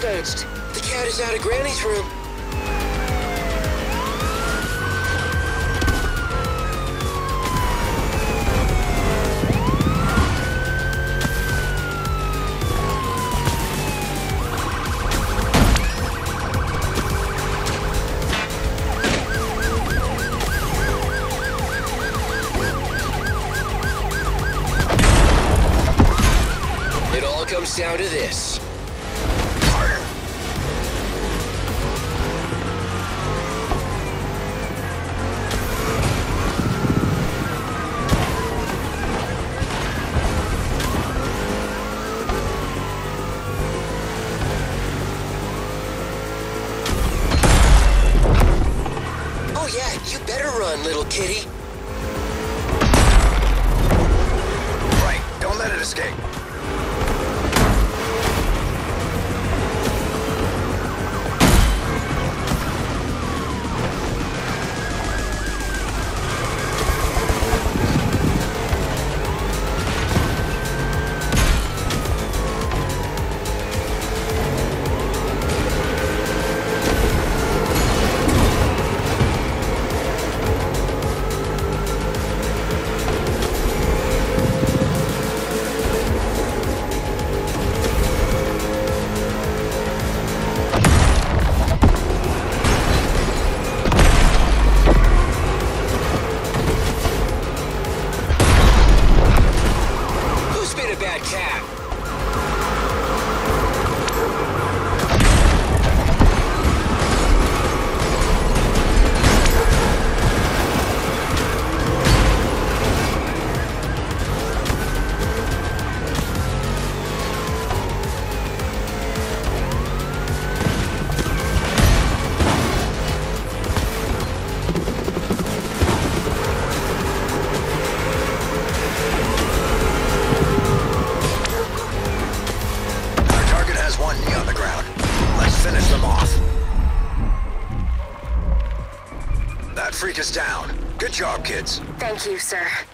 bounced. The cat is out of Granny's room. It all comes down to this. Oh yeah, you better run, little kitty. Right, don't let it escape. Who's been a bad cat? Our target has one knee on the ground. Let's finish them off. That freak is down. Good job, kids. Thank you, sir.